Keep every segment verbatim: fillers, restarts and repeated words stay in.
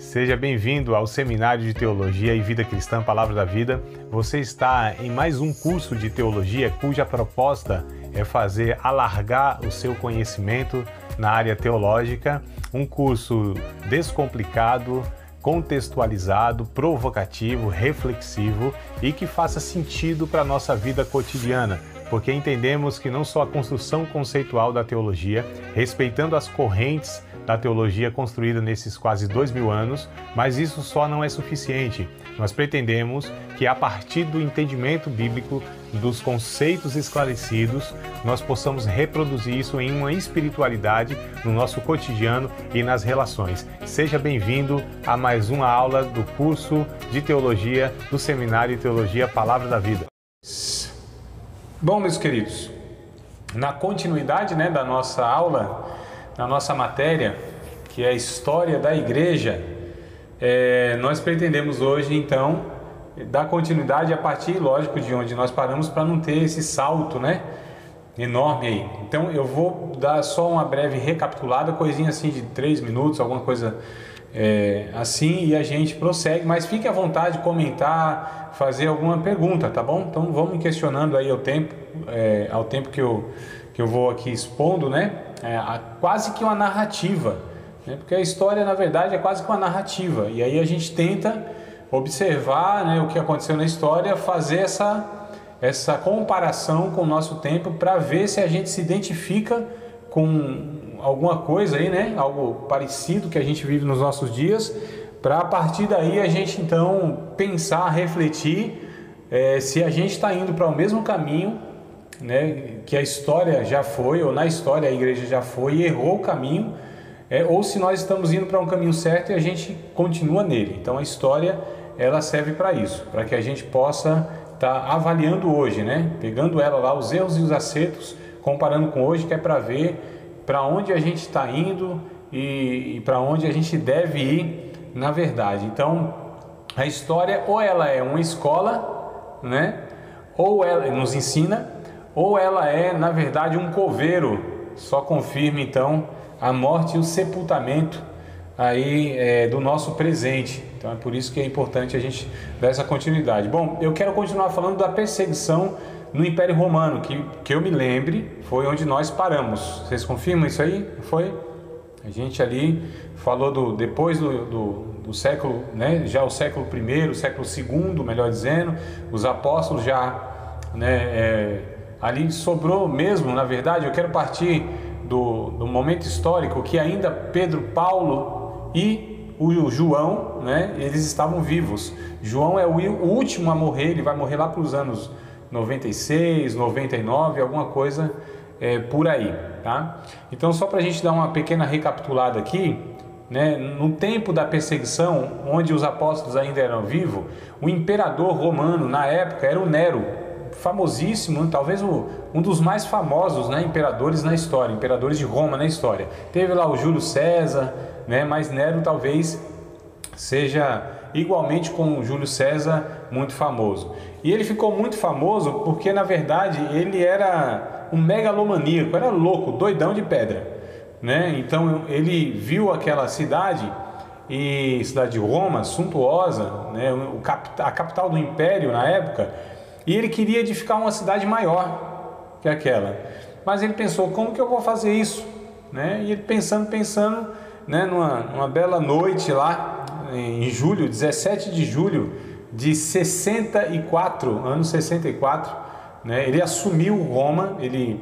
Seja bem-vindo ao Seminário de Teologia e Vida Cristã Palavra da Vida. Você está em mais um curso de teologia cuja proposta é fazer alargar o seu conhecimento na área teológica, um curso descomplicado, contextualizado, provocativo, reflexivo e que faça sentido para a nossa vida cotidiana, porque entendemos que não só a construção conceitual da teologia, respeitando as correntes da teologia construída nesses quase dois mil anos, mas isso só não é suficiente. Nós pretendemos que a partir do entendimento bíblico, dos conceitos esclarecidos, nós possamos reproduzir isso em uma espiritualidade no nosso cotidiano e nas relações. Seja bem-vindo a mais uma aula do curso de teologia do Seminário de Teologia Palavra da Vida. Bom, meus queridos, na continuidade, né, da nossa aula, na nossa matéria, que é a história da igreja, é, nós pretendemos hoje, então, dar continuidade a partir, lógico, de onde nós paramos, para não ter esse salto, né, enorme aí. Então, eu vou dar só uma breve recapitulada, coisinha assim de três minutos, alguma coisa é, assim, e a gente prossegue, mas fique à vontade de comentar, fazer alguma pergunta, tá bom? Então, vamos me questionando aí ao tempo, é, ao tempo que eu, que eu vou aqui expondo, né? É, a, quase que uma narrativa, né? Porque a história, na verdade, é quase que uma narrativa, e aí a gente tenta observar, né, o que aconteceu na história, fazer essa, essa comparação com o nosso tempo para ver se a gente se identifica com alguma coisa aí, né, algo parecido que a gente vive nos nossos dias, para a partir daí a gente então pensar, refletir é, se a gente está indo para o mesmo caminho, né, que a história já foi, ou na história a igreja já foi e errou o caminho, é, ou se nós estamos indo para um caminho certo e a gente continua nele. Então a história, ela serve para isso, para que a gente possa estar tá avaliando hoje, né, pegando ela lá, os erros e os acertos, comparando com hoje, que é para ver para onde a gente está indo e, e para onde a gente deve ir na verdade. Então a história, ou ela é uma escola, né, ou ela nos ensina, ou ela é, na verdade, um coveiro, só confirma então a morte e o sepultamento aí é, do nosso presente. Então é por isso que é importante a gente dar essa continuidade. Bom, eu quero continuar falando da perseguição no Império Romano, que, que eu me lembre, foi onde nós paramos. Vocês confirmam isso aí? Foi? A gente ali falou do, depois do, do, do século, né, já o século primeiro, o século segundo, melhor dizendo, os apóstolos já, né, é, ali sobrou mesmo, na verdade, eu quero partir do, do momento histórico que ainda Pedro, Paulo e o João, né, eles estavam vivos. João é o, o último a morrer, ele vai morrer lá para os anos noventa e seis, noventa e nove, alguma coisa é, por aí, tá? Então, só para a gente dar uma pequena recapitulada aqui, né, no tempo da perseguição, onde os apóstolos ainda eram vivos, o imperador romano na época era o Nero, famosíssimo, talvez o, um dos mais famosos, né, imperadores na história, imperadores de Roma na história. Teve lá o Júlio César, né, mas Nero talvez seja igualmente com o Júlio César muito famoso. E ele ficou muito famoso porque, na verdade, ele era um megalomaníaco, era louco, doidão de pedra, né? Então ele viu aquela cidade, e cidade de Roma, suntuosa, né, o cap, a capital do império na época, e ele queria edificar uma cidade maior que aquela. Mas ele pensou, como que eu vou fazer isso? Né? E ele pensando, pensando, né, numa, numa bela noite lá, em julho, dezessete de julho de sessenta e quatro, ano sessenta e quatro, né, ele assumiu Roma, ele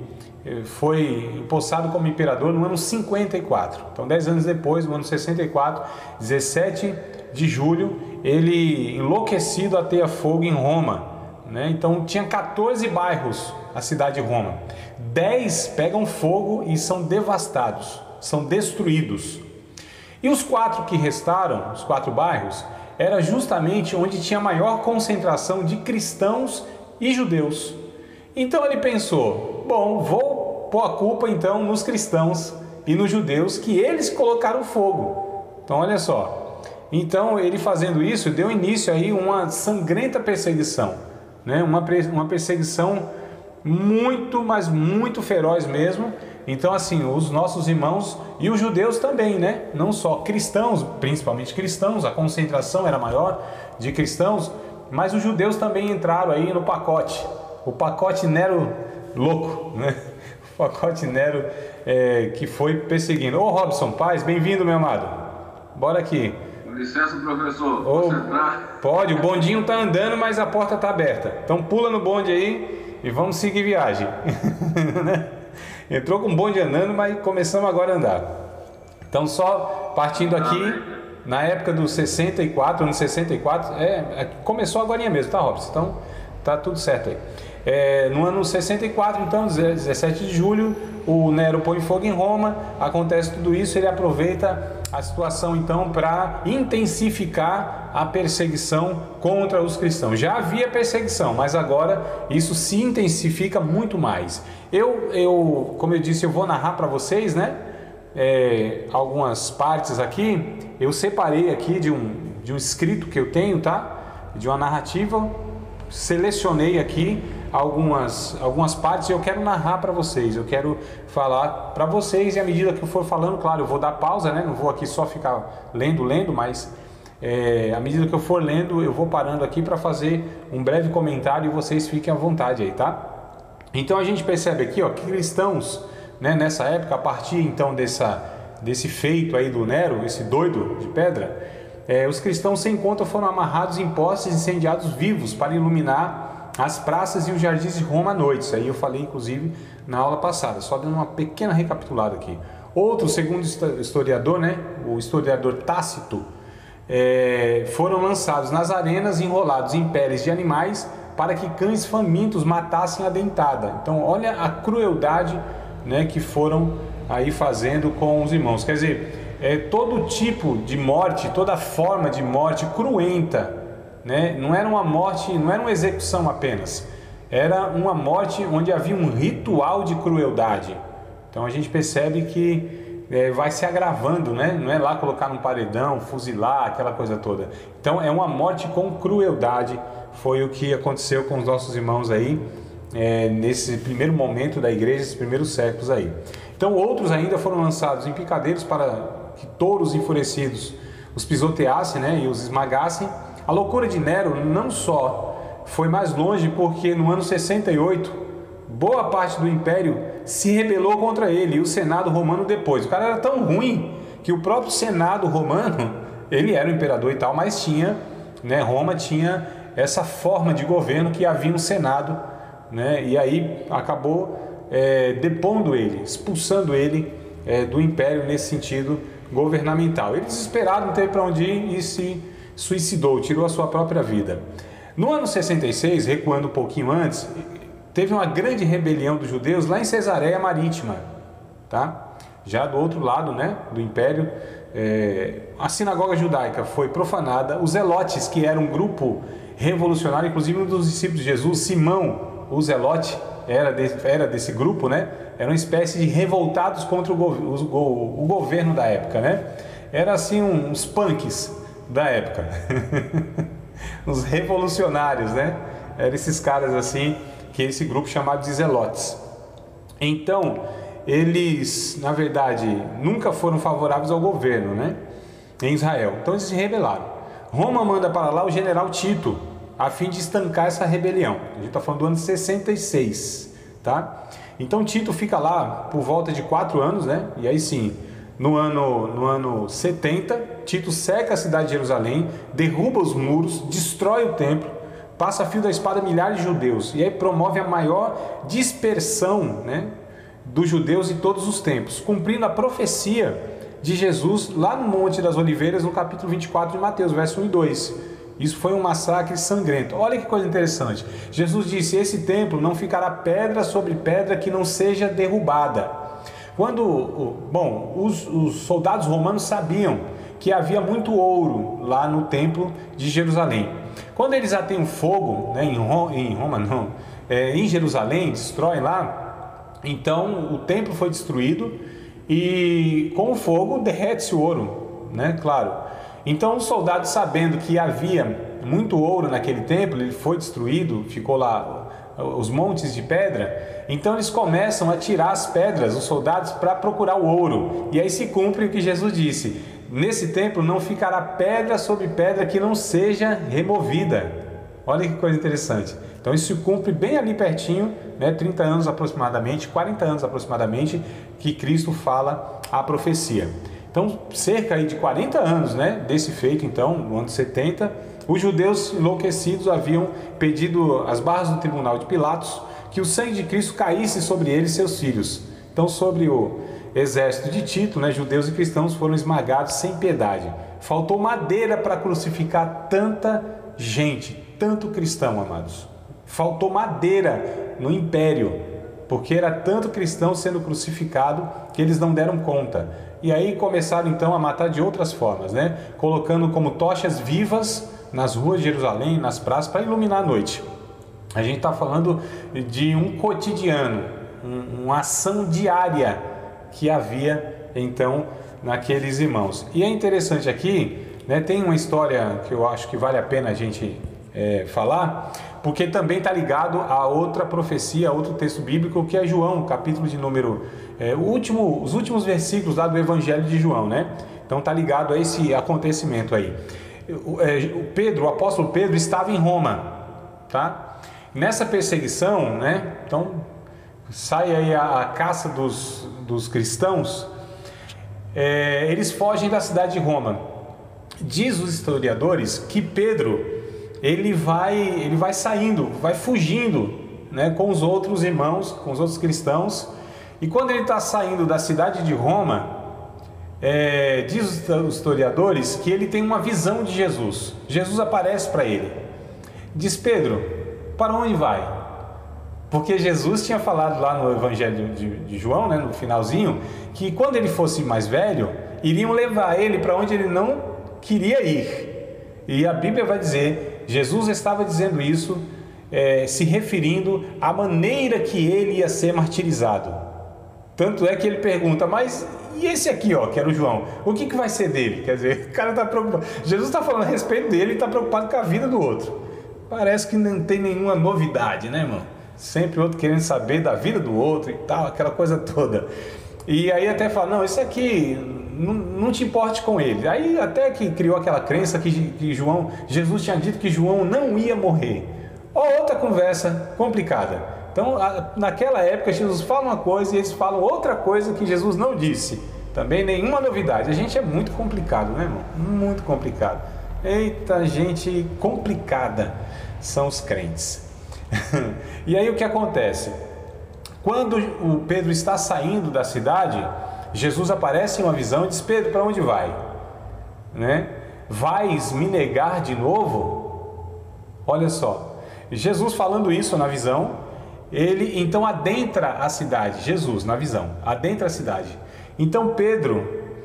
foi empossado como imperador no ano cinquenta e quatro. Então, dez anos depois, no ano sessenta e quatro, dezessete de julho, ele enlouquecido ateia fogo em Roma, né? Então, tinha quatorze bairros a cidade de Roma. dez pegam fogo e são devastados, são destruídos. E os quatro que restaram, os quatro bairros, era justamente onde tinha a maior concentração de cristãos e judeus. Então ele pensou, bom, vou pôr a culpa então nos cristãos e nos judeus, que eles colocaram fogo. Então olha só, então ele fazendo isso deu início aí uma sangrenta perseguição, né? uma, uma perseguição muito, mas muito feroz mesmo, Então, assim, os nossos irmãos e os judeus também, né? Não só cristãos, principalmente cristãos, a concentração era maior de cristãos, mas os judeus também entraram aí no pacote. O pacote Nero louco, né? O pacote Nero é, que foi perseguindo. Ô Robson Paz, bem-vindo, meu amado. Bora aqui. Com licença, professor. Ô, Posso entrar? pode, o bondinho tá andando, mas a porta tá aberta. Então pula no bonde aí e vamos seguir viagem. Entrou com o bonde andando, mas começamos agora a andar. Então, só partindo aqui, na época do sessenta e quatro, ano sessenta e quatro, é, é, começou agora mesmo, tá, Robson? Então, tá tudo certo aí. É, no ano sessenta e quatro, então, dezessete de julho, o Nero põe fogo em Roma, acontece tudo isso, ele aproveita a situação, então, para intensificar a perseguição contra os cristãos. Já havia perseguição, mas agora isso se intensifica muito mais. Eu, eu como eu disse, eu vou narrar para vocês, né? É, algumas partes aqui, eu separei aqui de um, de um escrito que eu tenho, tá? De uma narrativa, selecionei aqui algumas, algumas partes e eu quero narrar para vocês, eu quero falar para vocês e à medida que eu for falando, claro, eu vou dar pausa, né? Não vou aqui só ficar lendo, lendo, mas é, à medida que eu for lendo, eu vou parando aqui para fazer um breve comentário e vocês fiquem à vontade aí, tá? Então a gente percebe aqui, ó, que cristãos, né, nessa época, a partir então dessa, desse feito aí do Nero, esse doido de pedra, é, os cristãos sem conta foram amarrados em postes incendiados vivos para iluminar as praças e os jardins de Roma à noite. Isso aí eu falei inclusive na aula passada, só dando uma pequena recapitulada aqui. Outro, segundo o historiador, né, o historiador Tácito, é, foram lançados nas arenas enrolados em peles de animais para que cães famintos matassem a dentada. Então olha a crueldade, né, que foram aí fazendo com os irmãos. Quer dizer, é, todo tipo de morte, toda forma de morte cruenta, né? Não era uma morte, não era uma execução apenas, era uma morte onde havia um ritual de crueldade. Então a gente percebe que é, vai se agravando, né? Não é lá colocar num paredão, fuzilar, aquela coisa toda. Então é uma morte com crueldade, foi o que aconteceu com os nossos irmãos aí, é, nesse primeiro momento da igreja, esses primeiros séculos aí. Então outros ainda foram lançados em picadeiros para que touros enfurecidos os pisoteassem, né, e os esmagassem. A loucura de Nero não só foi mais longe, porque no ano sessenta e oito, boa parte do império se rebelou contra ele, e o Senado romano depois. O cara era tão ruim que o próprio Senado romano, ele era o imperador e tal, mas tinha, né, Roma tinha essa forma de governo que havia um Senado, né, e aí acabou é, depondo ele, expulsando ele é, do império nesse sentido governamental. Ele, desesperado, não teve para onde ir e se suicidou, tirou a sua própria vida. No ano sessenta e seis, recuando um pouquinho antes, teve uma grande rebelião dos judeus lá em Cesareia Marítima, tá? Já do outro lado, né, do império, é, a sinagoga judaica foi profanada. Os zelotes, que era um grupo revolucionário, inclusive um dos discípulos de Jesus, Simão, o zelote, era desse, era desse grupo, né? Era uma espécie de revoltados contra o, go, o, o governo da época, né? Era assim um, uns punks da época, os revolucionários, né? Eram esses caras assim, que esse grupo chamado de zelotes. Então, eles, na verdade, nunca foram favoráveis ao governo, né, em Israel. Então eles se rebelaram. Roma manda para lá o general Tito, a fim de estancar essa rebelião. A gente está falando do ano sessenta e seis, tá? Então Tito fica lá por volta de quatro anos, né? E aí sim, no ano, no ano setenta, Tito cerca a cidade de Jerusalém, derruba os muros, destrói o templo, passa a fio da espada milhares de judeus, e aí promove a maior dispersão, né, dos judeus em todos os tempos, cumprindo a profecia de Jesus lá no Monte das Oliveiras, no capítulo vinte e quatro de Mateus, verso um e dois. Isso foi um massacre sangrento. Olha que coisa interessante. Jesus disse: esse templo não ficará pedra sobre pedra que não seja derrubada. Quando, bom, os, os soldados romanos sabiam que havia muito ouro lá no templo de Jerusalém. Quando eles atêm fogo, né, em, Roma, em Roma não, é, em Jerusalém, destroem lá, então o templo foi destruído e com o fogo derrete-se o ouro, né, claro. Então os soldados, sabendo que havia muito ouro naquele templo, ele foi destruído, ficou lá os montes de pedra, então eles começam a tirar as pedras, os soldados, para procurar o ouro. E aí se cumpre o que Jesus disse: nesse templo não ficará pedra sobre pedra que não seja removida. Olha que coisa interessante. Então isso se cumpre bem ali pertinho, né, trinta anos aproximadamente, quarenta anos aproximadamente, que Cristo fala a profecia. Então cerca aí de quarenta anos, né, desse feito, então, no ano setenta, os judeus enlouquecidos haviam pedido às barras do tribunal de Pilatos que o sangue de Cristo caísse sobre ele e seus filhos. Então, sobre o exército de Tito, né, judeus e cristãos foram esmagados sem piedade. Faltou madeira para crucificar tanta gente, tanto cristão, amados. Faltou madeira no império, porque era tanto cristão sendo crucificado que eles não deram conta. E aí começaram então a matar de outras formas, né? Colocando como tochas vivas nas ruas de Jerusalém, nas praças, para iluminar a noite. A gente está falando de um cotidiano, um, uma ação diária que havia então naqueles irmãos. E é interessante aqui, né, tem uma história que eu acho que vale a pena a gente é, falar, porque também está ligado a outra profecia, a outro texto bíblico, que é João, capítulo de número, é, o último, os últimos versículos lá do Evangelho de João, né? Então está ligado a esse acontecimento aí. O Pedro, o apóstolo Pedro, estava em Roma, tá? Nessa perseguição, né? Então sai aí a, a caça dos, dos cristãos, é, eles fogem da cidade de Roma. Diz os historiadores que Pedro ele vai, ele vai saindo, vai fugindo, né? Com os outros irmãos, com os outros cristãos. E quando ele está saindo da cidade de Roma, É, diz os historiadores que ele tem uma visão de Jesus. Jesus aparece para ele, diz: Pedro, para onde vai? Porque Jesus tinha falado lá no Evangelho de, de João, né, no finalzinho, que quando ele fosse mais velho, iriam levar ele para onde ele não queria ir. E a Bíblia vai dizer, Jesus estava dizendo isso, é, se referindo à maneira que ele ia ser martirizado. Tanto é que ele pergunta: mas e esse aqui, ó, que era o João, o que, que vai ser dele? Quer dizer, o cara está preocupado. Jesus está falando a respeito dele e está preocupado com a vida do outro. Parece que não tem nenhuma novidade, né, irmão? Sempre o outro querendo saber da vida do outro e tal, aquela coisa toda. E aí até fala: não, esse aqui, não, não te importe com ele. Aí até que criou aquela crença que, que João, Jesus tinha dito que João não ia morrer. Ó, outra conversa complicada. Então, naquela época, Jesus fala uma coisa e eles falam outra coisa que Jesus não disse. Também nenhuma novidade. A gente é muito complicado, né, irmão? Muito complicado. Eita, gente complicada são os crentes. E aí o que acontece? Quando o Pedro está saindo da cidade, Jesus aparece em uma visão e diz: Pedro, para onde vai? Né? Vais me negar de novo? Olha só, Jesus falando isso na visão. Ele então adentra a cidade, Jesus na visão, adentra a cidade. Então Pedro,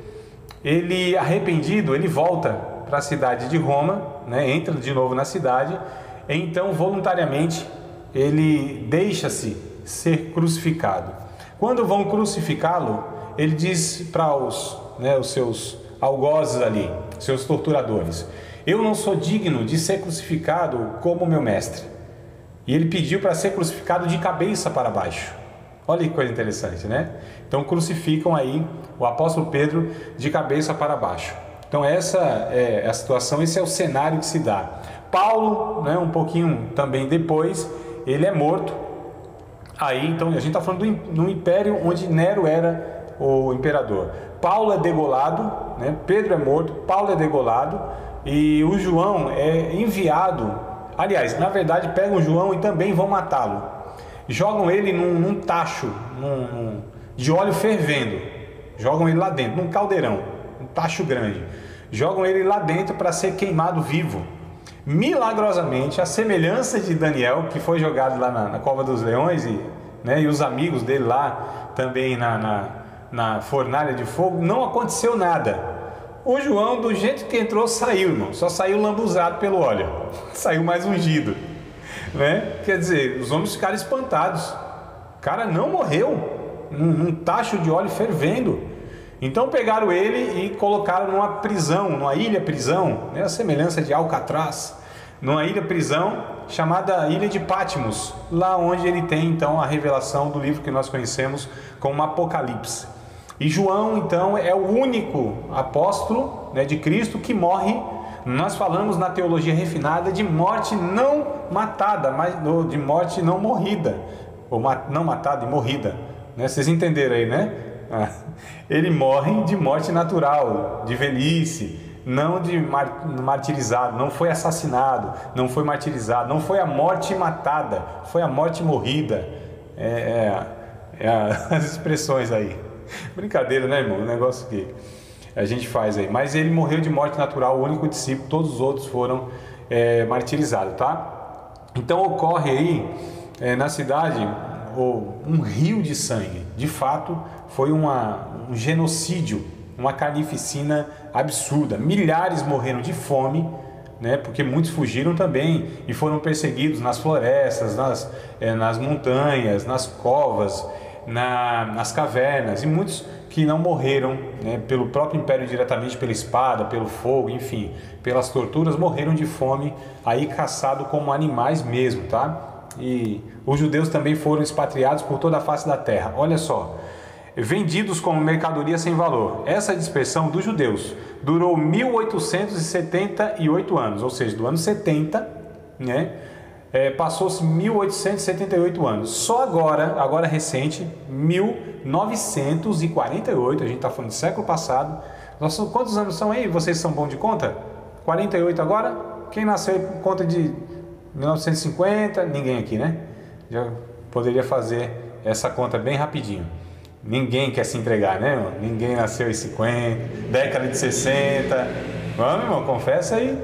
ele arrependido, ele volta para a cidade de Roma, né, entra de novo na cidade, e então voluntariamente ele deixa-se ser crucificado. Quando vão crucificá-lo, ele diz para os, né, os seus algozes ali, seus torturadores: eu não sou digno de ser crucificado como meu mestre. E ele pediu para ser crucificado de cabeça para baixo. Olha que coisa interessante, né? Então crucificam aí o apóstolo Pedro de cabeça para baixo. Então essa é a situação, esse é o cenário que se dá. Paulo, né, um pouquinho também depois, ele é morto. Aí então a gente está falando do, do império onde Nero era o imperador. Paulo é degolado, né? Pedro é morto, Paulo é degolado e o João é enviado. Aliás, na verdade, pegam João e também vão matá-lo. Jogam ele num, num tacho num, num, de óleo fervendo. Jogam ele lá dentro, num caldeirão, um tacho grande. Jogam ele lá dentro para ser queimado vivo. Milagrosamente, a semelhança de Daniel, que foi jogado lá na, na cova dos leões, e, né, e os amigos dele lá também na, na, na fornalha de fogo, não aconteceu nada. O João, do jeito que entrou, saiu, irmão. Só saiu lambuzado pelo óleo. Saiu mais ungido, né? Quer dizer, os homens ficaram espantados. O cara não morreu num, num tacho de óleo fervendo. Então pegaram ele e colocaram numa prisão, numa ilha prisão, né? A semelhança de Alcatraz, numa ilha prisão chamada Ilha de Patmos, lá onde ele tem então a revelação do livro que nós conhecemos como Apocalipse. E João então é o único apóstolo, né, de Cristo que morre. Nós falamos na teologia refinada de morte não matada, mas de morte não morrida, ou não matada e morrida, né? Vocês entenderam aí, né? Ele morre de morte natural, de velhice, não de martirizado, não foi assassinado, não foi martirizado, não foi a morte matada, foi a morte morrida. É, é, é as expressões aí. Brincadeira, né, irmão? O negócio que a gente faz aí. Mas ele morreu de morte natural, o único discípulo, todos os outros foram é, martirizados, tá? Então ocorre aí é, na cidade oh, um rio de sangue. De fato, foi uma, um genocídio, uma carnificina absurda. Milhares morreram de fome, né? Porque muitos fugiram também e foram perseguidos nas florestas, nas, é, nas montanhas, nas covas, na, nas cavernas, e muitos que não morreram, né, pelo próprio império diretamente, pela espada, pelo fogo, enfim, pelas torturas, morreram de fome, aí caçados como animais mesmo, tá? E os judeus também foram expatriados por toda a face da terra. Olha só, vendidos como mercadoria sem valor. Essa dispersão dos judeus durou mil oitocentos e setenta e oito anos, ou seja, do ano setenta, né? É, passou-se mil oitocentos e setenta e oito anos. Só agora, agora recente, mil novecentos e quarenta e oito, a gente está falando do século passado. Nós, quantos anos são aí? Vocês são bons de conta? quarenta e oito agora? Quem nasceu por conta de mil novecentos e cinquenta? Ninguém aqui, né? Já poderia fazer essa conta bem rapidinho. Ninguém quer se entregar, né, irmão? Ninguém nasceu em cinquenta, década de sessenta. Vamos, irmão, confessa aí.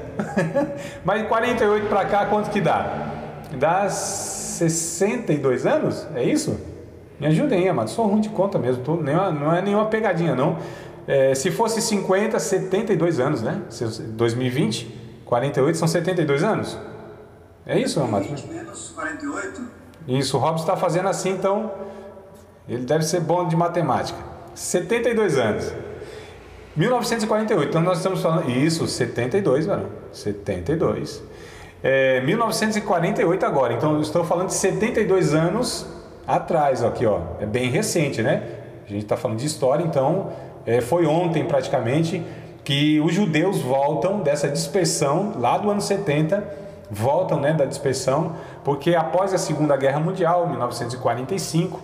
Mas quarenta e oito para cá, quanto que dá? Dá sessenta e dois anos? É isso? Me ajudem, amado. Sou ruim de conta mesmo. Tô, nenhuma, não é nenhuma pegadinha, não. É, se fosse cinquenta, setenta e dois anos, né? dois mil e vinte, quarenta e oito são setenta e dois anos? É isso, amado? vinte menos quarenta e oito? Isso, o Robson está fazendo assim, então ele deve ser bom de matemática. setenta e dois anos. mil novecentos e quarenta e oito, então nós estamos falando... Isso, setenta e dois, varão. setenta e dois. É, mil novecentos e quarenta e oito agora, então eu estou falando de setenta e dois anos atrás, aqui, ó. É bem recente, né? A gente está falando de história, então é, foi ontem praticamente que os judeus voltam dessa dispersão, lá do ano setenta, voltam, né, da dispersão, porque após a Segunda Guerra Mundial, mil novecentos e quarenta e cinco,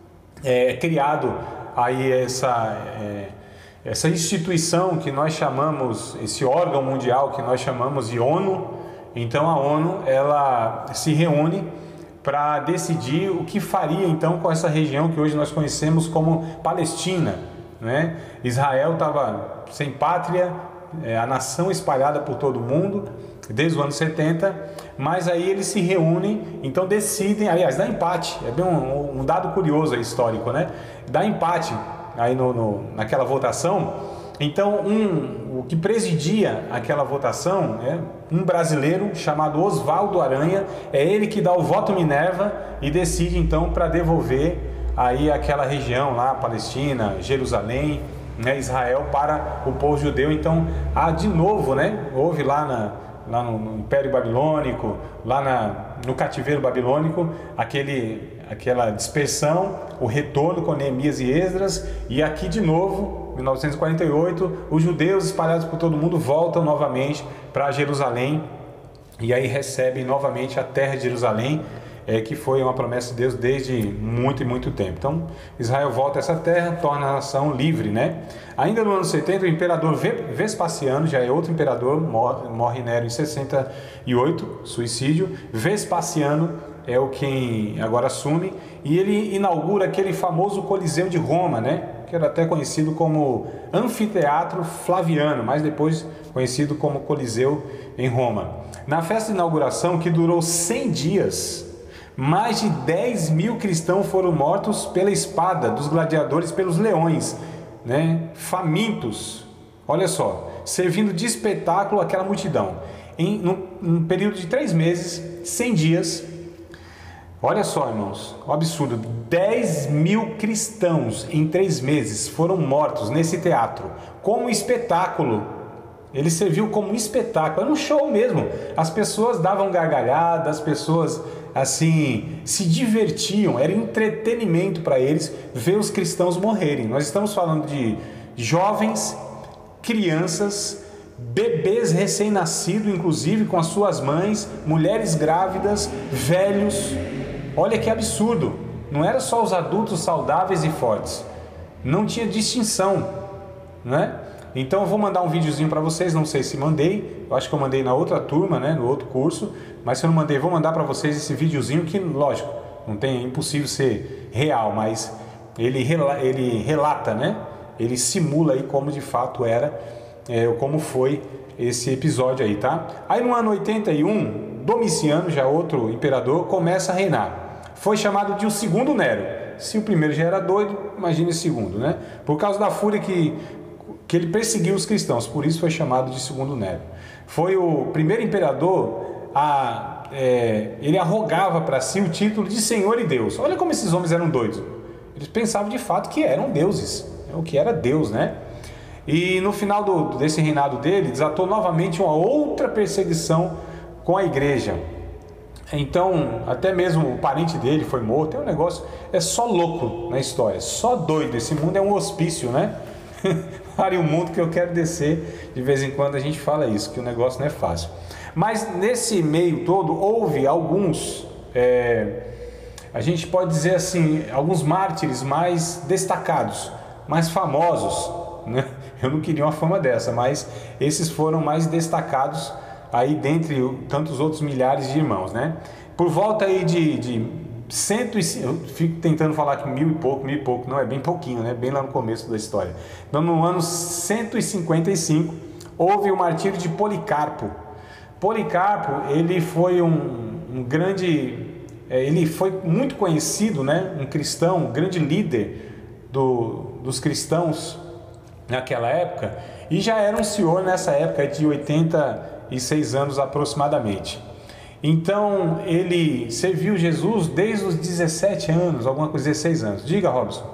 é criado aí essa... É, essa instituição que nós chamamos, esse órgão mundial que nós chamamos de ONU. Então a ONU, ela se reúne para decidir o que faria então com essa região que hoje nós conhecemos como Palestina, né? Israel estava sem pátria, é, a nação espalhada por todo o mundo desde o ano setenta, mas aí eles se reúnem, então decidem, aliás, dá empate, é bem um, um dado curioso aí, histórico, né? Dá empate aí no, no, naquela votação. Então um, o que presidia aquela votação é um brasileiro chamado Oswaldo Aranha. É ele que dá o voto Minerva e decide então para devolver aí aquela região lá, Palestina, Jerusalém, né, Israel, para o povo judeu. Então há de novo, né, houve lá, na, lá no, no Império Babilônico, lá na, no cativeiro babilônico, aquele, aquela dispersão, o retorno com Neemias e Esdras, e aqui de novo, mil novecentos e quarenta e oito, os judeus espalhados por todo mundo voltam novamente para Jerusalém, e aí recebem novamente a terra de Jerusalém, é, que foi uma promessa de Deus desde muito e muito tempo. Então Israel volta a essa terra, torna a nação livre, né? Ainda no ano setenta, o imperador Vespasiano, já é outro imperador, morre Nero em sessenta e oito, suicídio. Vespasiano é o quem agora assume, e ele inaugura aquele famoso Coliseu de Roma, né? Que era até conhecido como Anfiteatro Flaviano, mas depois conhecido como Coliseu em Roma. Na festa de inauguração, que durou cem dias, mais de dez mil cristãos foram mortos pela espada dos gladiadores, pelos leões, né? Famintos, olha só, servindo de espetáculo àquela multidão. Em num, num período de três meses, cem dias, olha só, irmãos, o absurdo, dez mil cristãos em três meses foram mortos nesse teatro, como espetáculo Ele serviu como um espetáculo, era um show mesmo. As pessoas davam gargalhada, as pessoas assim se divertiam, era entretenimento para eles ver os cristãos morrerem. Nós estamos falando de jovens, crianças, bebês recém-nascidos, inclusive com as suas mães, mulheres grávidas, velhos. Olha que absurdo! Não era só os adultos saudáveis e fortes, não tinha distinção, né? Então eu vou mandar um videozinho para vocês, não sei se mandei, eu acho que eu mandei na outra turma, né, no outro curso, mas se eu não mandei, vou mandar para vocês esse videozinho que, lógico, não tem, é impossível ser real, mas ele, rela, ele relata, né, ele simula aí como de fato era, é, como foi esse episódio aí, tá? Aí no ano oitenta e um, Domiciano, já outro imperador, começa a reinar. Foi chamado de o segundo Nero. Se o primeiro já era doido, imagine o segundo, né? Por causa da fúria que que ele perseguiu os cristãos, por isso foi chamado de segundo Nero. Foi o primeiro imperador a... É, ele arrogava para si o título de Senhor e Deus. Olha como esses homens eram doidos. Eles pensavam de fato que eram deuses, o que era Deus, né? E no final do, desse reinado dele, desatou novamente uma outra perseguição com a igreja. Então, até mesmo o parente dele foi morto. É um negócio, é só louco na história, só doido. Esse mundo é um hospício, né? Pare o mundo que eu quero descer. De vez em quando a gente fala isso, que o negócio não é fácil. Mas nesse meio todo houve alguns, é, a gente pode dizer assim, alguns mártires mais destacados, mais famosos, né? Eu não queria uma fama dessa, mas esses foram mais destacados aí dentre tantos outros milhares de irmãos, né? Por volta aí de, de cento e cinco, eu fico tentando falar que mil e pouco, mil e pouco, não, é bem pouquinho, né? Bem lá no começo da história. Então, no ano cento e cinquenta e cinco, houve o martírio de Policarpo. Policarpo, ele foi um, um grande, é, ele foi muito conhecido, né? Um cristão, um grande líder do, dos cristãos naquela época, e já era um senhor nessa época de oitenta e seis anos aproximadamente. Então, ele serviu Jesus desde os dezessete anos, alguma coisa, dezesseis anos. Diga, Robson.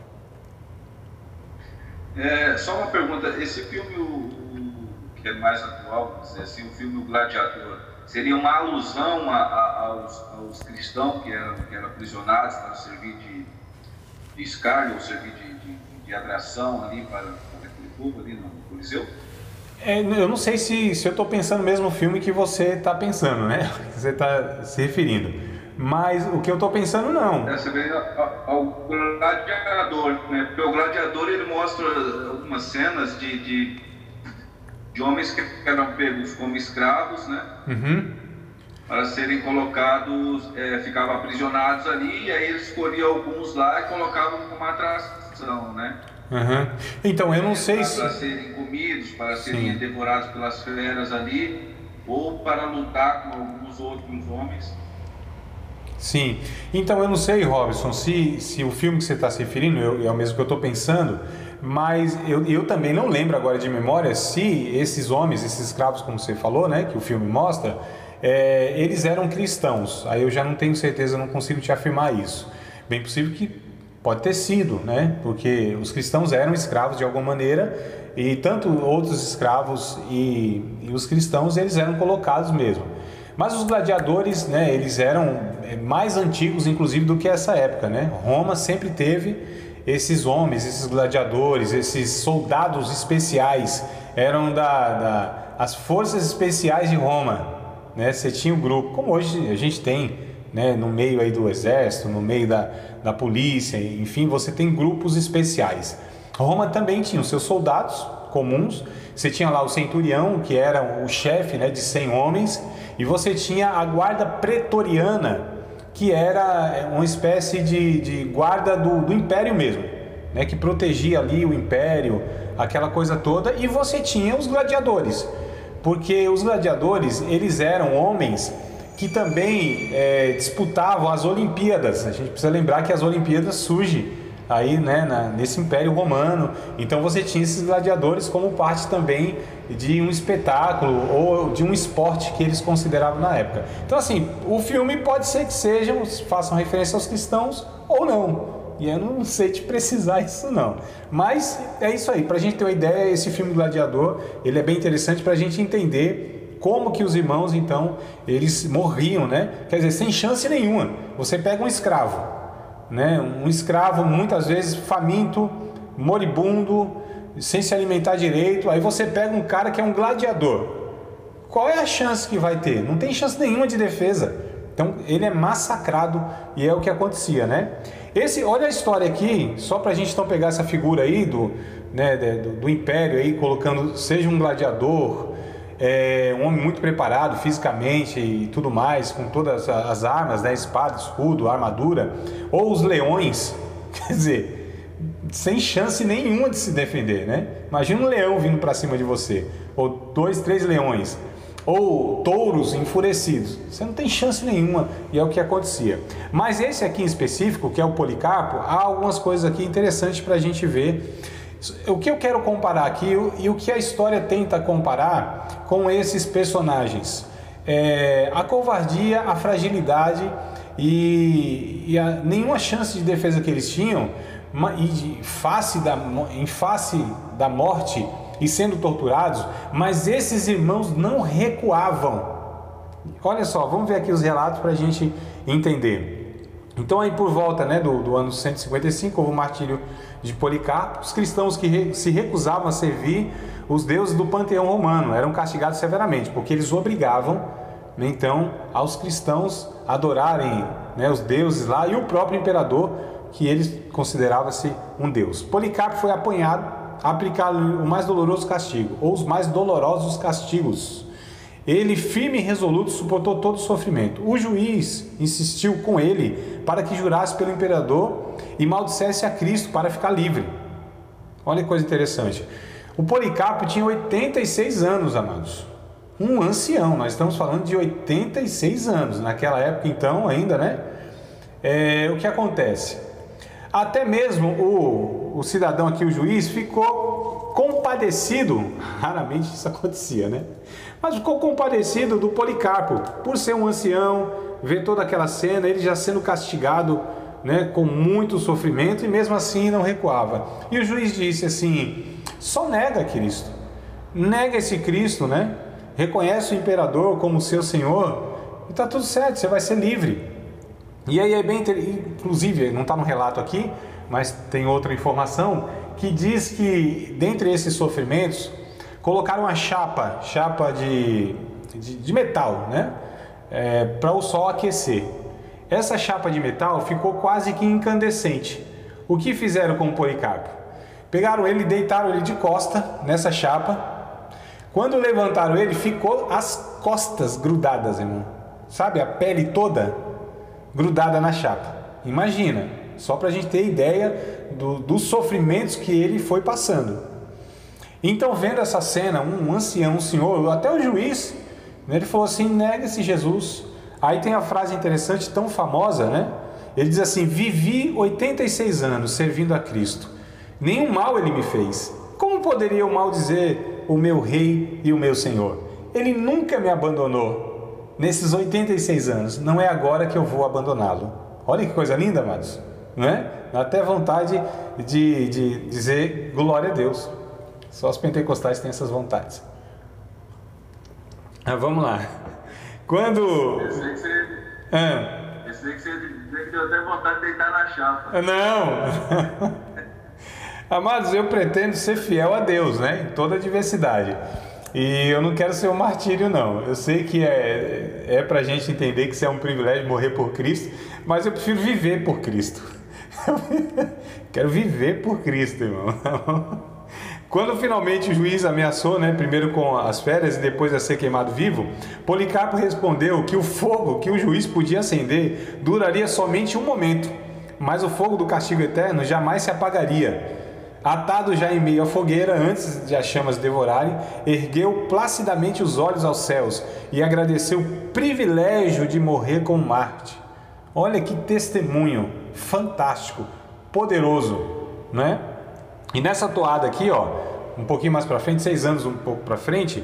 É, só uma pergunta, esse filme, o, o, que é mais atual, vamos dizer assim, o filme O Gladiador, seria uma alusão a, a, aos, aos cristãos que eram, que eram aprisionados para servir de, de escárnio, ou servir de, de, de atração ali para, para aquele povo ali no Coliseu? É, eu não sei se, se eu estou pensando no mesmo filme que você está pensando, né? Que você está se referindo. Mas o que eu estou pensando, não. É, você vê ao Gladiador, né? Porque o Gladiador, ele mostra algumas cenas de, de, de homens que eram pegos como escravos, né? Uhum. Para serem colocados, é, ficavam aprisionados ali, e aí eles escolhiam alguns lá e colocavam como atração, né? Uhum. Então, eu não sei para, se... Para serem comidos, para serem Sim. devorados pelas feras ali, ou para lutar com alguns outros homens. Sim. Então, eu não sei, Robson, se, se o filme que você está se referindo eu, é o mesmo que eu estou pensando, mas eu, eu também não lembro agora de memória se esses homens, esses escravos, como você falou, né, que o filme mostra, é, eles eram cristãos. Aí eu já não tenho certeza, não consigo te afirmar isso. Bem possível que pode ter sido, né? Porque os cristãos eram escravos de alguma maneira, e tanto outros escravos e, e os cristãos, eles eram colocados mesmo. Mas os gladiadores, né, eles eram mais antigos, inclusive, do que essa época, né? Roma sempre teve esses homens, esses gladiadores, esses soldados especiais, eram da, da as forças especiais de Roma, né? Você tinha um grupo, como hoje a gente tem, né, no meio aí do exército, no meio da, da polícia, enfim, você tem grupos especiais. Roma também tinha os seus soldados comuns, você tinha lá o centurião, que era o chefe, né, de cem homens, e você tinha a guarda pretoriana, que era uma espécie de, de guarda do, do império mesmo, né, que protegia ali o império, aquela coisa toda, e você tinha os gladiadores, porque os gladiadores, eles eram homens que também é, disputavam as Olimpíadas. A gente precisa lembrar que as Olimpíadas surgem aí, né, na, nesse Império Romano. Então você tinha esses gladiadores como parte também de um espetáculo ou de um esporte que eles consideravam na época. Então, assim, o filme pode ser que sejam, façam referência aos cristãos ou não. E eu não sei te precisar isso não. Mas é isso aí, para a gente ter uma ideia, esse filme Gladiador, ele é bem interessante para a gente entender como que os irmãos, então, eles morriam, né? Quer dizer, sem chance nenhuma. Você pega um escravo, né? Um escravo muitas vezes faminto, moribundo, sem se alimentar direito. Aí você pega um cara que é um gladiador. Qual é a chance que vai ter? Não tem chance nenhuma de defesa. Então ele é massacrado e é o que acontecia, né? Esse, olha a história aqui, só para a gente então pegar essa figura aí do, né, do, do império aí, colocando, seja um gladiador, é, um homem muito preparado fisicamente e tudo mais, com todas as armas, né, espada, escudo, armadura, ou os leões, quer dizer, sem chance nenhuma de se defender, né? Imagina um leão vindo para cima de você, ou dois, três leões, ou touros enfurecidos, você não tem chance nenhuma, e é o que acontecia. Mas esse aqui em específico, que é o Policarpo, há algumas coisas aqui interessantes para a gente ver. O que eu quero comparar aqui e o que a história tenta comparar com esses personagens, é a covardia, a fragilidade e, e a nenhuma chance de defesa que eles tinham, e de face da, em face da morte e sendo torturados, mas esses irmãos não recuavam. Olha só, vamos ver aqui os relatos para a gente entender. Então aí por volta, né, do, do ano cento e cinquenta e cinco houve o martírio de Policarpo. Os cristãos que re, se recusavam a servir os deuses do panteão romano eram castigados severamente, porque eles obrigavam, né, então aos cristãos a adorarem, né, os deuses lá e o próprio imperador, que eles consideravam-se um deus. Policarpo foi apanhado a aplicar o mais doloroso castigo, ou os mais dolorosos castigos. Ele, firme e resoluto, suportou todo o sofrimento. O juiz insistiu com ele para que jurasse pelo imperador e maldissesse a Cristo para ficar livre. Olha que coisa interessante. O Policarpo tinha oitenta e seis anos, amados. Um ancião, nós estamos falando de oitenta e seis anos. Naquela época, então, ainda, né? É, o que acontece? Até mesmo o, o cidadão aqui, o juiz, ficou compadecido, raramente isso acontecia, né? Mas ficou compadecido do Policarpo, por ser um ancião, ver toda aquela cena, ele já sendo castigado, né, com muito sofrimento, e mesmo assim não recuava. E o juiz disse assim: só nega Cristo, nega esse Cristo, né? Reconhece o imperador como seu senhor, e está tudo certo, você vai ser livre. E aí é bem, inclusive, não está no relato aqui, mas tem outra informação que diz que dentre esses sofrimentos colocaram uma chapa, chapa de, de, de metal, né, é, para o sol aquecer. Essa chapa de metal ficou quase que incandescente. O que fizeram com o Policarpo? Pegaram ele e deitaram ele de costa nessa chapa. Quando levantaram ele, ficou as costas grudadas, irmão. Sabe, a pele toda grudada na chapa. Imagina, só para a gente ter ideia do, dos sofrimentos que ele foi passando. Então, vendo essa cena, um ancião, um senhor, até o juiz, né, ele falou assim: nega-se Jesus. Aí tem a frase interessante, tão famosa, né? Ele diz assim: vivi oitenta e seis anos servindo a Cristo, nenhum mal ele me fez. Como poderia eu maldizer o meu rei e o meu Senhor? Ele nunca me abandonou. Nesses oitenta e seis anos, não é agora que eu vou abandoná-lo. Olha que coisa linda, amados, não é? Dá até vontade de, de dizer glória a Deus. Só os pentecostais têm essas vontades. Ah, vamos lá. Quando... Esse aí que você... Ah. Esse aí que você deu até vontade de deitar na chapa. Não! Amados, eu pretendo ser fiel a Deus, né? Em toda a diversidade. E eu não quero ser um martírio, não. Eu sei que é, é pra gente entender que isso é um privilégio morrer por Cristo, mas eu prefiro viver por Cristo. Quero viver por Cristo, irmão. Quando finalmente o juiz ameaçou, né, primeiro com as férias e depois a ser queimado vivo, Policarpo respondeu que o fogo que o juiz podia acender duraria somente um momento, mas o fogo do castigo eterno jamais se apagaria. Atado já em meio à fogueira, antes de as chamas devorarem, ergueu placidamente os olhos aos céus e agradeceu o privilégio de morrer como Marte. Olha que testemunho fantástico, poderoso, né? E nessa toada aqui, ó, um pouquinho mais para frente, seis anos um pouco para frente,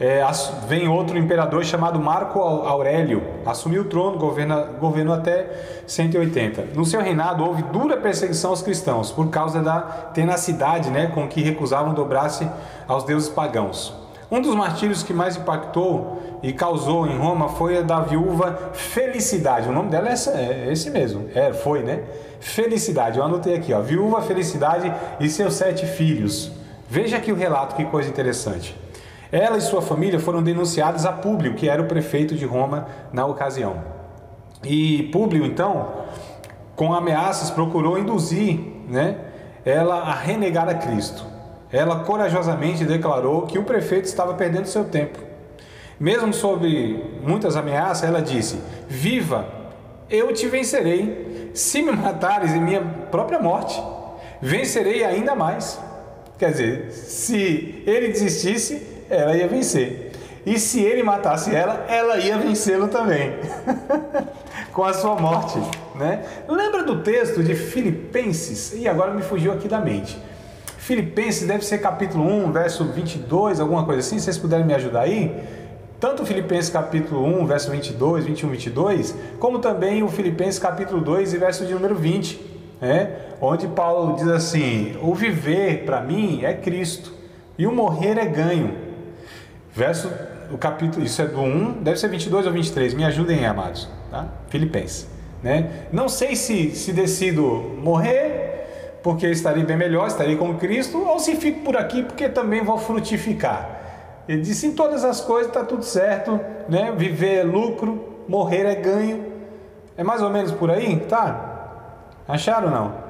é, vem outro imperador chamado Marco Aurélio, assumiu o trono, governa, governou até cento e oitenta. No seu reinado houve dura perseguição aos cristãos, por causa da tenacidade, né, com que recusavam dobrar-se aos deuses pagãos. Um dos martírios que mais impactou e causou em Roma foi a da viúva Felicidade. O nome dela é, essa, é esse mesmo, é, foi, né? Felicidade, eu anotei aqui, ó, viúva Felicidade e seus sete filhos. Veja aqui o relato, que coisa interessante. Ela e sua família foram denunciadas a Públio, que era o prefeito de Roma na ocasião. E Públio, então, com ameaças, procurou induzir, né, ela a renegar a Cristo. Ela corajosamente declarou que o prefeito estava perdendo seu tempo. Mesmo sob muitas ameaças, ela disse: viva, eu te vencerei. Se me matares em minha própria morte, vencerei ainda mais. Quer dizer, se ele desistisse, ela ia vencer. E se ele matasse ela, ela ia vencê-lo também. Com a sua morte, né? Lembra do texto de Filipenses? E agora me fugiu aqui da mente. Filipenses deve ser capítulo um, verso vinte e dois, alguma coisa assim. Se vocês puderem me ajudar aí. Tanto o Filipenses capítulo um, verso vinte e dois, vinte e um, vinte e dois, como também o Filipenses capítulo dois e verso de número vinte. É, onde Paulo diz assim: o viver para mim é Cristo e o morrer é ganho. Verso, o capítulo, isso é do um, deve ser vinte e dois ou vinte e três, me ajudem aí, amados, tá? Filipenses, né? Não sei se, se decido morrer porque estarei bem melhor, estarei com Cristo, ou se fico por aqui porque também vou frutificar. Ele disse: em todas as coisas está tudo certo, né? Viver é lucro, morrer é ganho. É mais ou menos por aí, tá? Acharam ou não?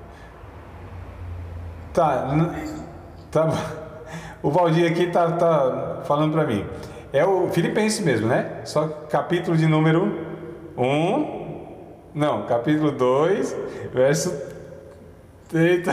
Tá, tá. O Valdir aqui tá, tá falando para mim. É o Filipenses mesmo, né? Só capítulo de número um. Não, capítulo dois, verso. Eita.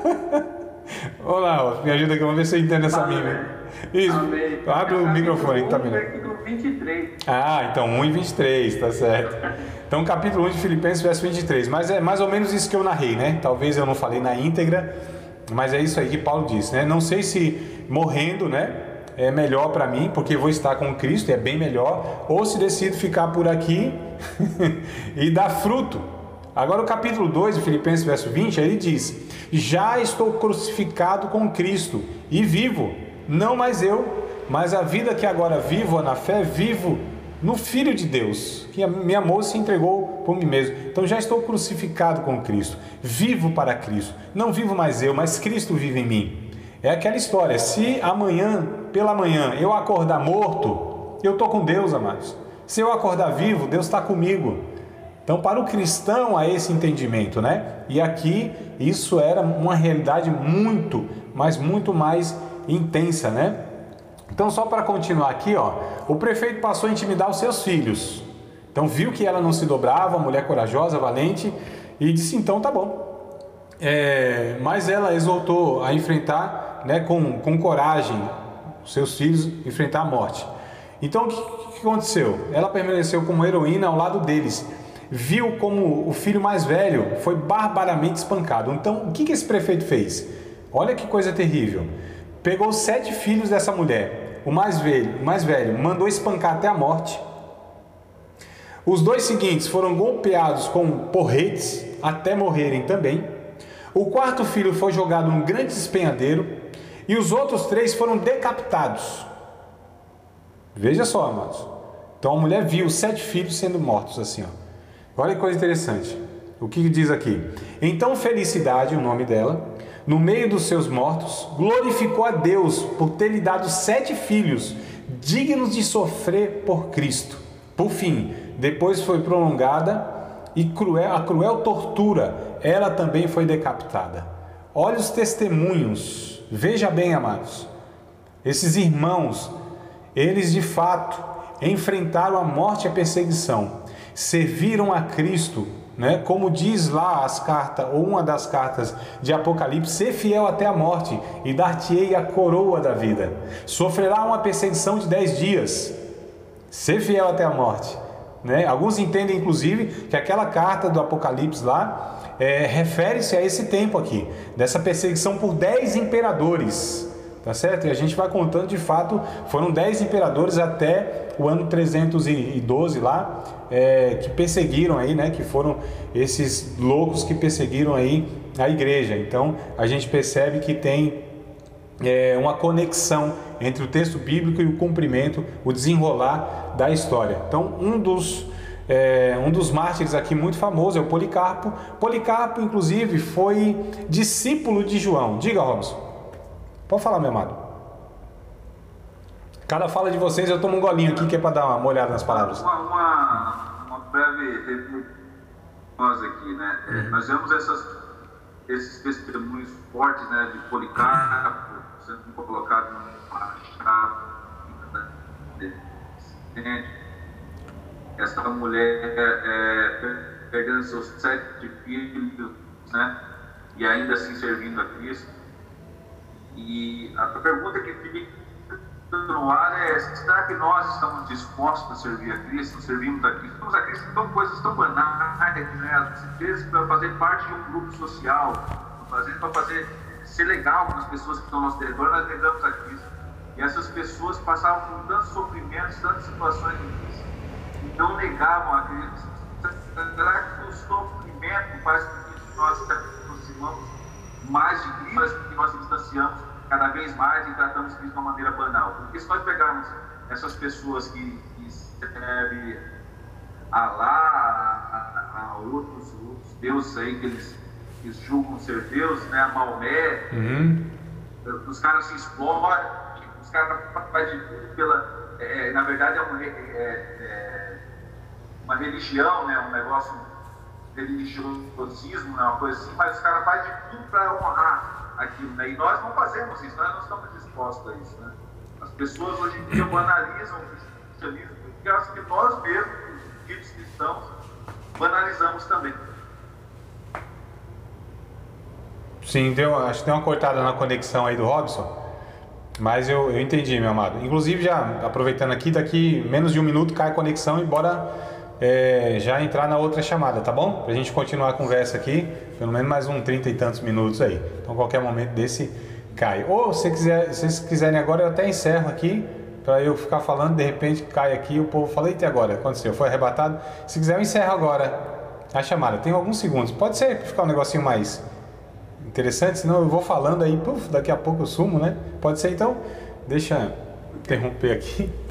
Olá, me ajuda aqui, vamos ver se eu entendo essa mímica. Isso, Amém. Abre o microfone, tá vendo? Capítulo vinte e três. Ah, então um e vinte e três, tá certo. Então capítulo um de Filipenses, verso vinte e três. Mas é mais ou menos isso que eu narrei, né? Talvez eu não falei na íntegra, mas é isso aí que Paulo disse, né? Não sei se morrendo, né, é melhor para mim, porque vou estar com Cristo, é bem melhor, ou se decido ficar por aqui e dar fruto. Agora o capítulo dois de Filipenses, verso vinte, ele diz: já estou crucificado com Cristo e vivo, não mais eu, mas a vida que agora vivo na fé, vivo no Filho de Deus, que me amou e se entregou por mim mesmo. Então já estou crucificado com Cristo, vivo para Cristo, não vivo mais eu, mas Cristo vive em mim. É aquela história: se amanhã, pela manhã, eu acordar morto, eu estou com Deus, amados. Se eu acordar vivo, Deus está comigo. Então, para o cristão, há esse entendimento, né? E aqui, isso era uma realidade muito, mas muito mais intensa, né? Então, só para continuar aqui, ó, o prefeito passou a intimidar os seus filhos. Então, viu que ela não se dobrava, mulher corajosa, valente, e disse: então tá bom. É, mas ela exortou a enfrentar, né, com, com coragem, os seus filhos, enfrentar a morte. Então, o que, que aconteceu? Ela permaneceu como heroína ao lado deles. Viu como o filho mais velho foi barbaramente espancado. Então, o que, que esse prefeito fez? Olha que coisa terrível. Pegou sete filhos dessa mulher. O mais velho, o mais velho mandou espancar até a morte. Os dois seguintes foram golpeados com porretes até morrerem também. O quarto filho foi jogado num grande despenhadeiro. E os outros três foram decapitados. Veja só, amados. Então a mulher viu sete filhos sendo mortos assim, ó. Olha que coisa interessante. O que diz aqui? Então Felicidade, o nome dela, no meio dos seus mortos, glorificou a Deus por ter lhe dado sete filhos, dignos de sofrer por Cristo. Por fim, depois foi prolongada e cruel, a cruel tortura, ela também foi decapitada. Olha os testemunhos. Veja bem, amados. Esses irmãos, eles de fato enfrentaram a morte e a perseguição. Serviram a Cristo, né? Como diz lá as cartas, ou uma das cartas de Apocalipse: ser fiel até a morte e dar-te-ei a coroa da vida. Sofrerá uma perseguição de dez dias. Ser fiel até a morte, né? Alguns entendem inclusive que aquela carta do Apocalipse lá é, refere-se a esse tempo aqui, dessa perseguição por dez imperadores. tá certo? E a gente vai contando, de fato, foram dez imperadores até o ano trezentos e doze lá, é, que perseguiram aí, né? Que foram esses loucos que perseguiram aí a igreja. Então, a gente percebe que tem é, uma conexão entre o texto bíblico e o cumprimento, o desenrolar da história. Então, um dos É, um dos mártires aqui muito famoso é o Policarpo. Policarpo, inclusive, foi discípulo de João. Diga, Robson. Pode falar, meu amado. Cada fala de vocês, eu tomo um golinho aqui que é para dar uma olhada nas palavras. Uma, uma, uma breve nós aqui, né? Uhum. Nós vemos essas, esses testemunhos fortes, né, de Policarpo sendo colocado numa chave, essa mulher é, perdendo seus sete filhos, né, e ainda assim servindo a Cristo. E a pergunta que fica no ar é: será que nós estamos dispostos a servir a Cristo? Servimos a Cristo? Servimos a Cristo então coisas tão banais, né? Às vezes para fazer parte de um grupo social, para fazer ser legal com as pessoas que estão ao nosso redor, nós negamos a Cristo. E essas pessoas passavam por tantos sofrimentos, tantas situações difíceis, não negavam a Cristo. Será que o sofrimento faz com que nós nos aproximamos mais de Cristo, que nós nos distanciamos cada vez mais e tratamos Cristo de uma maneira banal? Porque se nós pegarmos essas pessoas que, que servem a lá, a, a outros, outros deuses aí que eles, que eles julgam ser Deus, né, a Maomé, uhum. Os caras se exploram, os caras fazem de tudo pela... É, na verdade é uma, é, é, uma religião, né, um negócio religiosismo, né, uma coisa assim, mas os caras fazem de tudo para honrar aquilo, né? E nós não fazemos isso, nós não estamos dispostos a isso, né? As pessoas hoje em dia banalizam o cristianismo porque acham que nós mesmos, os ditos cristãos, banalizamos também. Sim, deu, acho que deu uma cortada na conexão aí do Robson. Mas eu, eu entendi, meu amado. Inclusive, já aproveitando aqui, daqui menos de um minuto cai a conexão e bora é, já entrar na outra chamada, tá bom? Pra gente continuar a conversa aqui, pelo menos mais uns trinta e tantos minutos aí. Então, qualquer momento desse cai. Ou, se, quiser, se vocês quiserem agora, eu até encerro aqui, pra eu ficar falando, de repente cai aqui, o povo fala: eita, agora, aconteceu, foi arrebatado. Se quiser, eu encerro agora a chamada. Tem alguns segundos. Pode ser pra ficar um negocinho mais interessante, senão eu vou falando aí, puf, daqui a pouco eu sumo, né? Pode ser, então? Deixa eu interromper aqui.